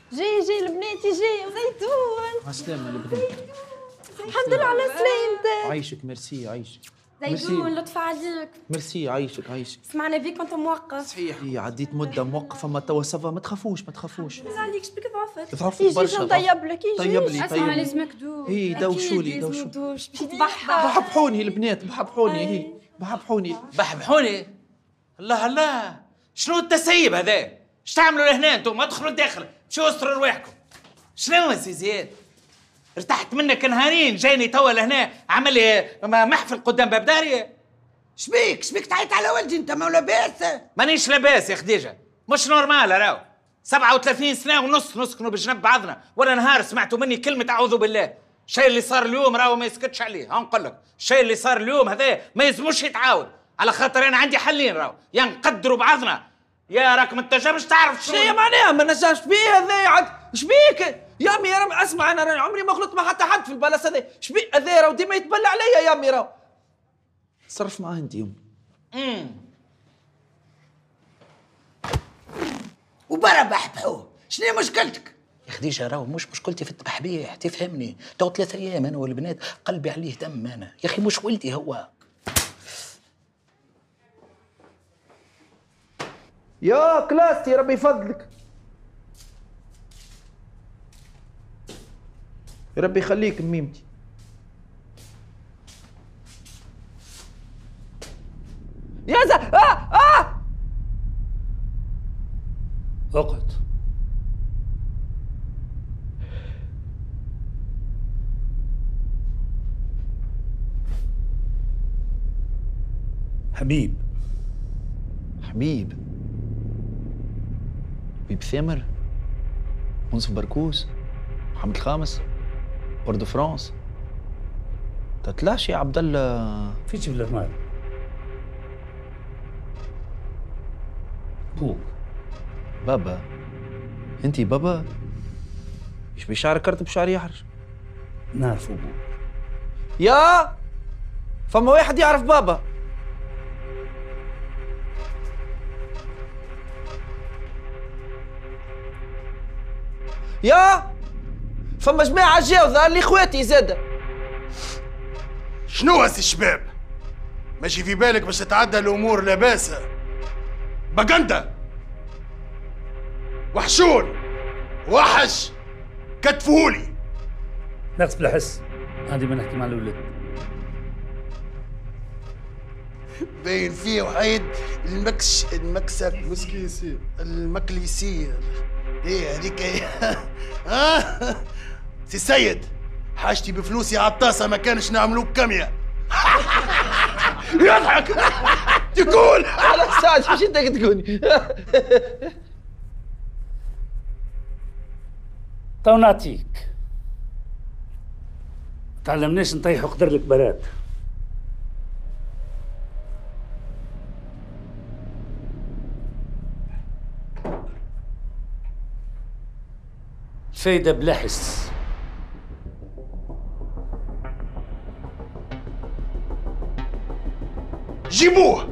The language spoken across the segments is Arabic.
جاي البنات جاي زيتون. عالسلامة البنات. الحمد لله على سلامتك. عايشك ميرسي عايشك. زيتون لطف عليك. ميرسي عايشك. سمعنا بيك وانت موقف. صحيح هي عديت مدة موقفة ما توا سافا ما تخافوش. بالله عليك شبيك ضعفت؟ ضعفت برشا. نطيب لك طيب لي اسمع لازمك دوش. هي دوشولي دوش باش تبحبح. بحبحوني البنات بحبحوني هي بحبحوني. الله الله، شنو التسيب هذا؟ ايش تعملوا لهنا انتم؟ ادخلوا الداخل، مشوا استروا رواحكم. شنو يا سي زياد؟ ارتحت منك نهارين، جايني توا لهنا عمل لي محفل قدام باب داري. شبيك تعيط على ولدي انت ما لاباس؟ مانيش لاباس يا خديجه، مش نورمال راهو. 37 سنه ونص نسكنوا بجنب بعضنا، ولا نهار سمعتوا مني كلمه اعوذ بالله. الشيء اللي صار اليوم راهو ما يسكتش عليه، نقول لك الشيء اللي صار اليوم هذا ما يلزموش يتعاود، على خاطر انا عندي حلين راهو، يا نقدروا بعضنا يا راك ما تنجمش تعرف شنو هي معناها ما نجمش بيه هذا عاد شبيك يا امي؟ يا اسمع انا راني عمري ما غلطت مع حتى حد في البلاصه هذا، شبيك هذا راهو ديما يتبلى عليا يا امي راهو. تصرف معاه انت يوم. وبرا بحبحوه، شنو مشكلتك؟ يا خديجه راهو مش مشكلتي في التبحبيح، تفهمني؟ تو 3 ايام انا والبنات قلبي عليه دم انا، يا اخي مش ولدي هو. يا كلاستي ربي يفضلك، ربي يخليك ميمتي. يا اقعد. حبيب حبيب ثامر، منصف بركوس، محمد الخامس، بور دو فرانس. تطلعش يا عبد الله. فيش في الارمال. بوك بابا انتي بابا؟ ايش بشعر كرت بشعر يحرش؟ نعرف ابوك. يا فما واحد يعرف بابا. يا فما جماعة جاو ظهر لي اخواتي زاده. شنو هسي الشباب؟ ماشي في بالك باش تتعدى الامور لاباسه؟ بقندة وحشون وحش كتفولي. ناقص بلا حس، هذه ما نحكي مع الولد. باين فيه وحيد المكليسير. ايه هذيك سي سيد، حاجتي بفلوسي عالطاسه ما كانش نعملوك كاميه. يضحك تقول على ساعة مش انت تقولي. تو نعطيك. تعلمناش نطيحوا قدر الكبارات. فايدة بلا حس. جيبوه.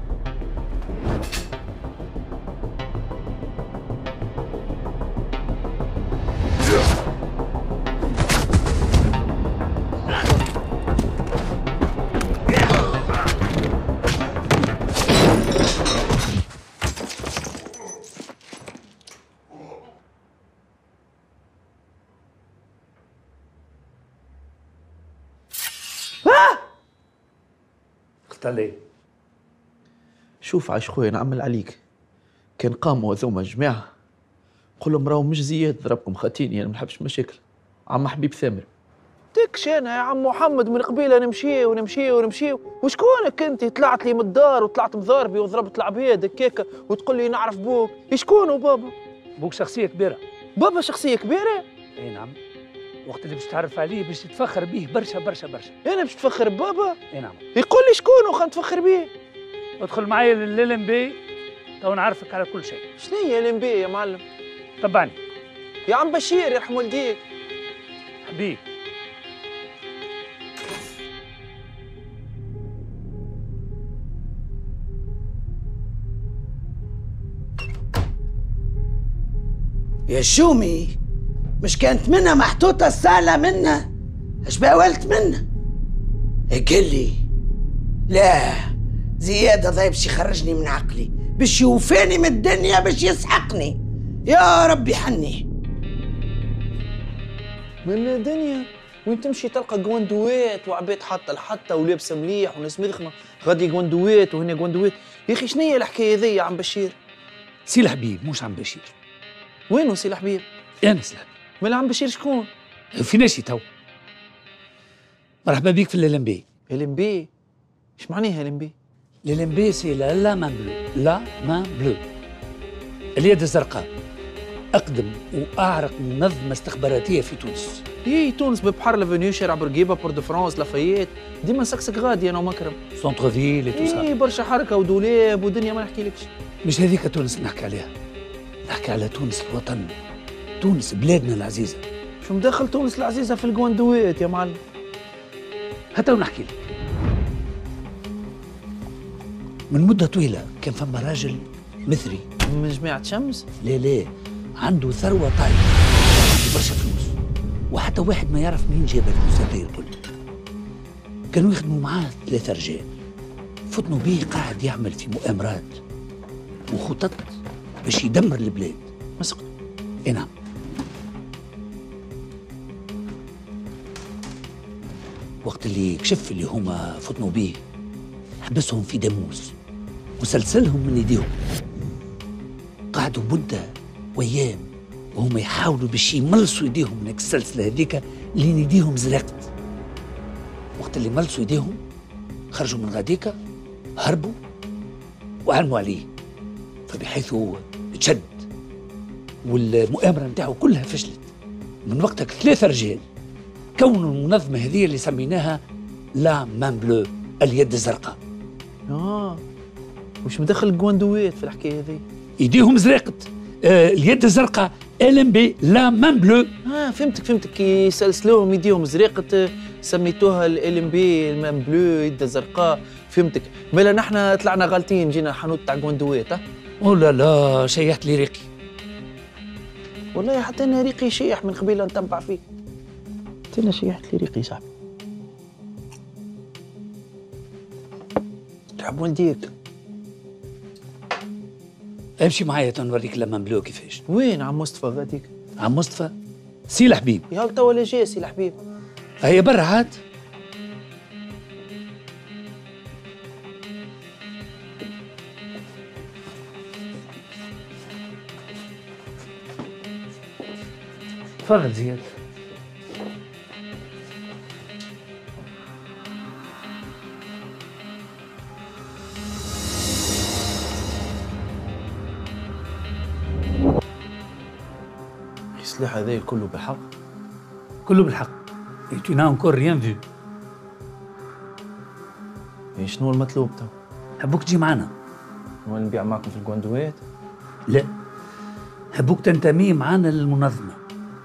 قلت عليه. شوف عاش خويا نعمل عليك، كان قاموا هذوما جماعة قول لهم راهو مش زياد ضربكم خاتيني، انا ما نحبش مشاكل. عم حبيب ثامر. ديكش انا يا عم محمد من قبيله نمشي وشكونك انت؟ طلعت لي من الدار وطلعت مضاربي وضربت العبيد هكاكا وتقول لي نعرف بوك، شكونه بابا؟ بوك شخصية كبيرة. بابا شخصية كبيرة؟ اي نعم، وقت اللي باش تعرف عليه باش تتفخر به برشا. انا باش تفخر ببابا؟ اي نعم. يقول لي شكونه خلينا نتفخر به. ادخل معايا للام بي تو نعرفك على كل شيء. شنو هي الام بي يا معلم؟ تبعني يا عم بشير يرحم والديك. حبيب يا شومي، مش كانت منها محطوطة الصالة منها؟ اش باولت منها؟ قال لي لا، زيادة ضايب باش يخرجني من عقلي، باش يوفاني من الدنيا، باش يسحقني. يا ربي حني من الدنيا وين تمشي تلقى جواندوات وعباد حتى لحتى ولابسه مليح وناس مدخنه، غادي جواندوات وهنا جواندوات. يا اخي شنيا الحكايه ذي يا عم بشير؟ سي الحبيب مش عم بشير. وينو سي الحبيب؟ انا سي الحبيب. مال عم بشير شكون؟ في ناشي تو. مرحبا بيك في الليلمبي. LMB ايش معناها LMB؟ الليلمبي سي لا مان بلو، لا مان بلو، اليد الزرقاء، اقدم واعرق منظمه استخباراتيه في تونس. هي تونس ببحر لافونيو، شارع بورقيبه، بور دو فرانس، لافاييت، ديما نسكسك غادي انا ومكرم. سونتر فيل تو سا. اي برشا حركه ودولاب ودنيا ما نحكيلكش. مش هذيك تونس نحكي عليها، نحكي على تونس الوطن، تونس بلادنا العزيزه. شو مدخل تونس العزيزه في الجواندوات يا معلم؟ حتى ونحكي لك. من مده طويله كان فما راجل مثري من جماعه شمس؟ لا عنده ثروه طايله، عنده برشا فلوس، وحتى واحد ما يعرف منين جاب الفلوس هذي الكل. كانوا يخدموا معاه 3 رجال، فتنوا بيه قاعد يعمل في مؤامرات وخطط باش يدمر البلاد. مسكت. اي نعم. وقت اللي كشف اللي هما فتنوا بيه، حبسهم في داموس وسلسلهم من ايديهم. قعدوا مدة وايام وهم يحاولوا باش يملصوا ايديهم من السلسلة هذيك لين ايديهم زرقت. وقت اللي ملصوا ايديهم خرجوا من غاديكا، هربوا وعلموا عليه، فبحيث هو تشد والمؤامرة نتاعو كلها فشلت. من وقتها 3 رجال كونوا المنظمة هذه اللي سميناها لا مان بلو، اليد الزرقاء. وش مدخل الجواندوات في الحكايه هذه؟ ايديهم زرقت، اليد الزرقاء LMB لا مان بلو. فهمتك كي سلسلوهم يديهم زرقت سميتوها LMB المان بلو، يد الزرقاء. فهمتك. مالا نحن طلعنا غالطين، جينا حانوت تاع جواندوات. او لا شيحت لي ريقي. والله حتى انا ريقي شيح من قبيله نتبع فيك. حتى انا شيحت لي ريقي صاحبي. تحب والديك؟ امشي معايا تنوريك لما بلو كيفاش. وين عم مصطفى غاديك؟ عم مصطفى سي الحبيب. يا هل توا لا جاي سي الحبيب؟ هيا برا عاد. تفضل زياد. السلاح هذا كله بالحق؟ كله بالحق. tu n'as encore rien vu. شنو المطلوب تو؟ حبوك تجي معنا. هو نبيع معكم في الجواندوات؟ لا، حبوك تنتمي معنا للمنظمة.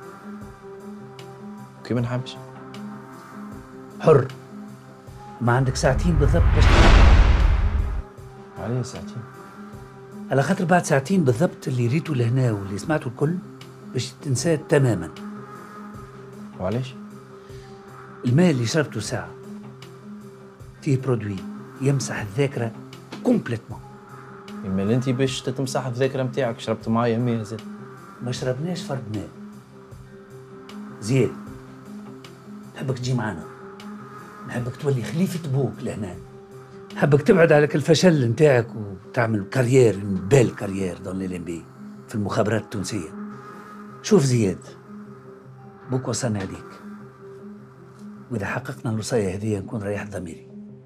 كي ما نحبش. حر. ما عندك 2 ساعة بالضبط باش عليه 2 ساعة؟ على خاطر بعد 2 ساعة بالضبط اللي ريتو لهنا واللي سمعته الكل باش تنساه تماما. وعلاش؟ الماء اللي شربته ساعة فيه برودوي يمسح الذاكرة كومبليتمون. المال انت باش تمسح الذاكرة نتاعك شربت معايا ماء زاد؟ ما شربناش فرد ماء. زياد، نحبك تجي معنا، نحبك تولي خليفة بوك لهنا، نحبك تبعد على الفشل نتاعك وتعمل كارير، بال كارير دون ليلمبي في المخابرات التونسية. شوف زياد، بوك وصلنا عليك، وإذا حققنا الوصاية هذه نكون ريحت ضميري.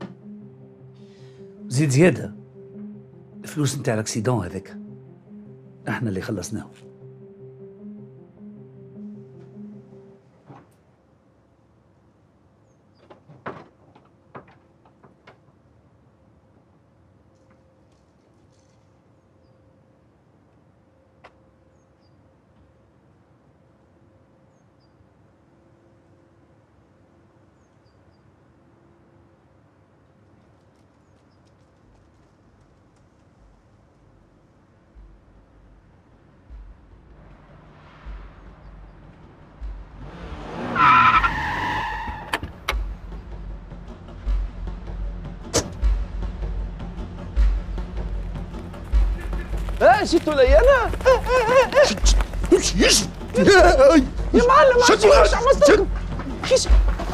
زيد زيادة، الفلوس نتاع الاكسيدون هذاك احنا اللي خلصناه. جيتوا لي انا امشي يجري يا معلم ما تجيوش عمستكم شد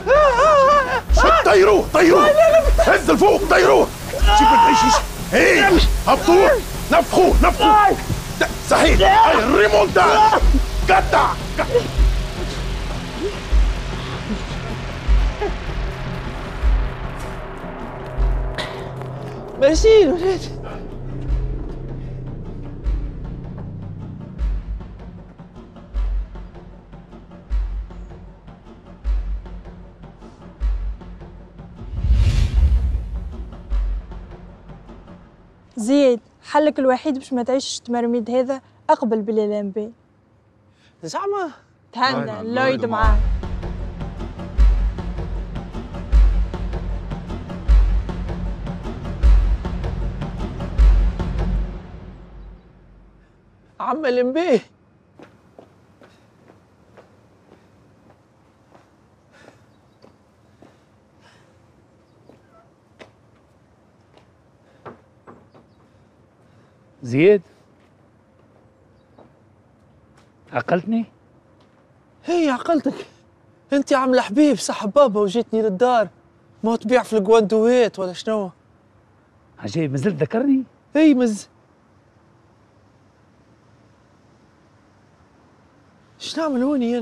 طيروه هز لفوق طيروه شوف العيش ايه هبطوه نفخوه صحيح هاي الريمونتا قطع ماشي ولاد زياد، حلك الوحيد باش ما تعيش التمرميد هذا اقبل باللمبي. زعما تهنى اللويد معاك. عم لمبي زياد، عقلتني؟ هي عقلتك. انت عامله حبيب صاحب بابا وجيتني للدار، ما تبيع في الجواندويت ولا شنو؟ عجيب، مازلت ذكرني؟ اي مز ايش نعمل هوني انا؟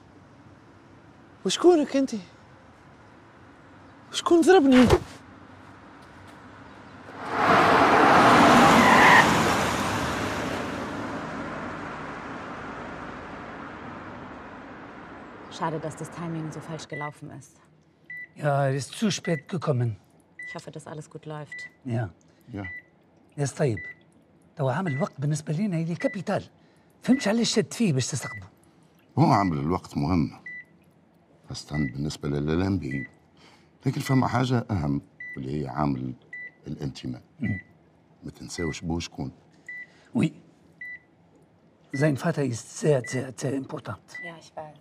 وشكونك انت؟ وشكون ضربني؟ Schade, dass das Timing so falsch gelaufen ist. Ja, es ist zu spät gekommen. Ich hoffe, dass alles gut läuft. Ja. يا طيب، توا عامل الوقت بالنسبة لنا اللي كابيتال. فهمتش علاش شد فيه باش تستقبله. هو عامل الوقت مهم خاصة بالنسبة لللمبي، لكن فما حاجة أهم واللي هي عامل الانتماء. ما تنساوش بو شكون. وي. Sein Vater ist sehr important. Ja, ich weiß.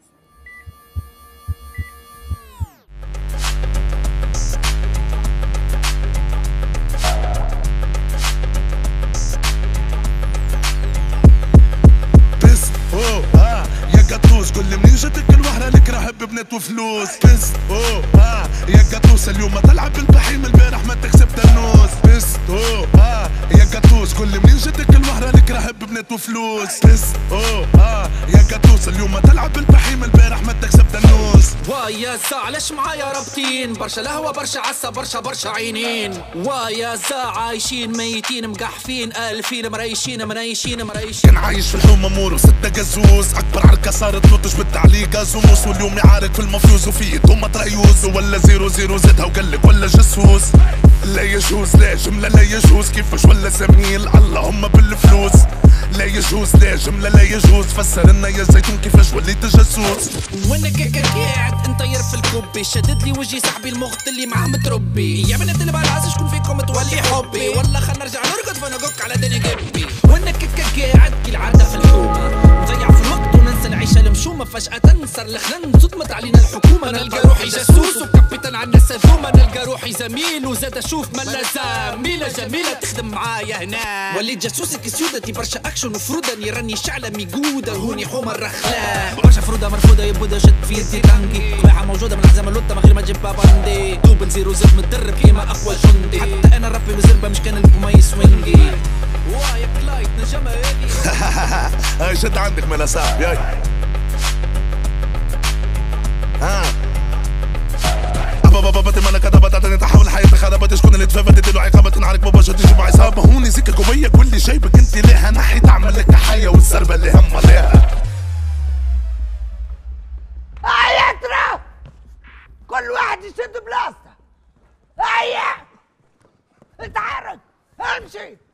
يا قطوس قول لي منين جاتك الوهرة لك راهب بنات وفلوس. بس يا قطوس اليوم تلعب بالبحيم البارح ما تكسب دنوس. بس يا قطوس قول لي منين جاتك الوهرة لك راهب بنات وفلوس. بس يا قطوس اليوم تلعب بالبحيم البارح ما تكسب دنوس. ويا زاع ليش معايا رابطين برشا لهوة برشا عسى برشا عينين. ويا زاع عايشين ميتين مقحفين ألفين مريشين منيشين. كان عايش في الحومة مور وستة جزوز، أكبر عركة صارت لوطش بالتعليق جازوموس، واليوم يعارك في المفيوز وفي ايدهم تريوز. ولا 0-0 زادها وقالك ولا جسوس. لا يجوز لا جملة لا يجوز كيفاش ولا زميل اللهم بالفلوس. لا يجوز لا جملة لا يجوز فسر لنا يا زيتون كيفاش وليت جاسوس. وانا قاعد انطير في الكوبي شدد لي وجهي صاحبي المخت اللي معاه متربي. يا بنات البلاص شكون فيكم تولي حبي ولا خلنا نرجع نرقد فنقك على دني قبي. وانا قاعد كي العادة في الحومة نضيع في الوقت وننسى العيشة المشومة. فجأة نصر الخلن صدمت علينا الحكومة. نلقى روحي جاسوس وكابيتان عنا سذومة. نلقى روحي زميل وزاد اشوف ملا زميلة جميلة تخدم معايا هنا. وليت جاسوسك سيودتي برشا اكشن وفرودة راني شعلة ميقودة هوني حومة الرخلاء. برشا فرودة مرفودة يبودا شد في يدي تانكي. قباعة موجودة من عزام اللوطة من غير ما تجيبها باندي. دوبل 0 زد متدرب كيما اقوى جندي. حتى انا ربي بزربة مش كان البوميس وينجي. وايا كلايت نجمة هادي. هاي شد عندك من صاحبي هاي. بابا ما انا كتبت عطاني تحول حياتي خربت. شكون اللي تفادت له عقابة عليك بابا شد تجيب عصابة. هوني زيك قوية كل اللي جايبك انت ليها نحي تعمل لك حية والزربة اللي هم ليها. هيا ترى كل واحد يشد بلاصته. هيا اتحرك امشي.